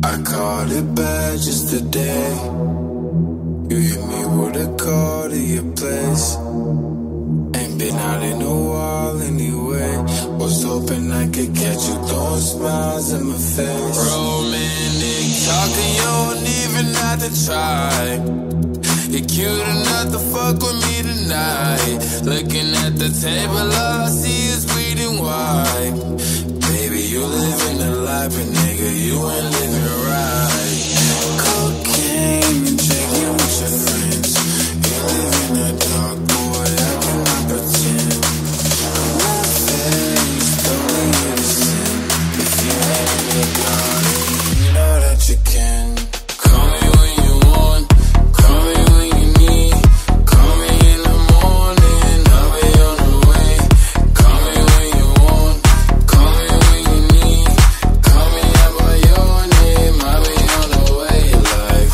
I called it bad just today. You hit me with a call to your place. Ain't been out in a while anyway. Was hoping I could catch you throwing smiles in my face. Romantic talking, you don't even have to try. You're cute enough to fuck with me tonight. Looking at the table, all I see is bleed and white. Baby, you living the life, but nigga, you ain't living right. Cocaine and drinking with your friends. You live in the dark, boy, I cannot pretend. My face, don't leave you to sin. If you ain't in the garden, you know that you can. Call me when you want, call me when you need. Call me in the morning, I'll be on the way. Call me when you want, call me when you need. Call me out by your name, I'll be on the way. Like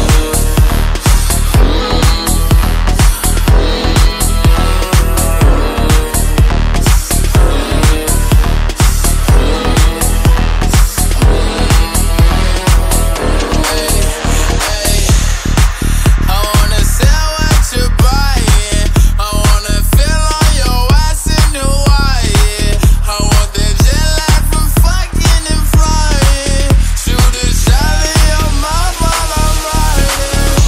I wanna sell what you're buying. I wanna feel on your ass in Hawaii. I want that jet lag from fucking and flying. Shoot a shot in your mouth while I'm riding.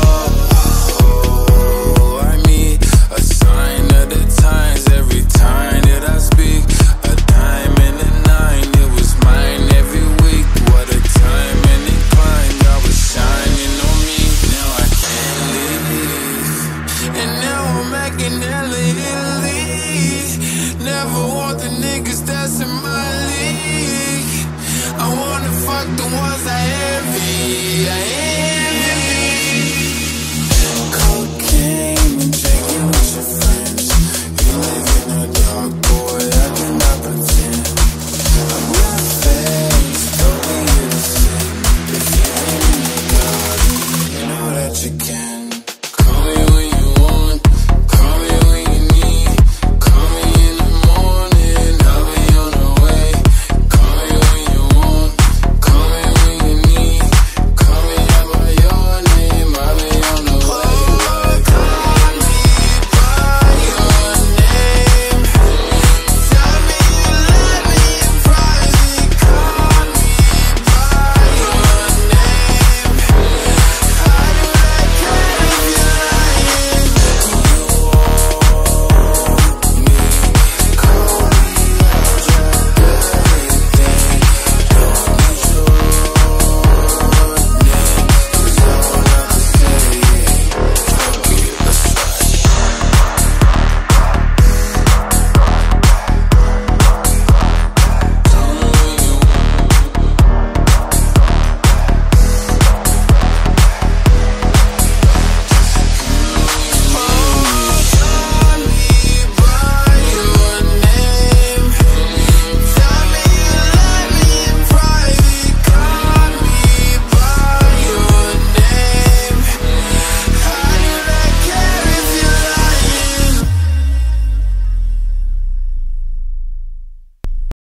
Oh, I mean a sign of the times every time that I speak. A dime and a nine, it was mine every week. What a time and it climbed, God was shining on me. Now I can't leave, and now I'm making hella Italy. Never want the niggas that's in my league. I wanna fuck the ones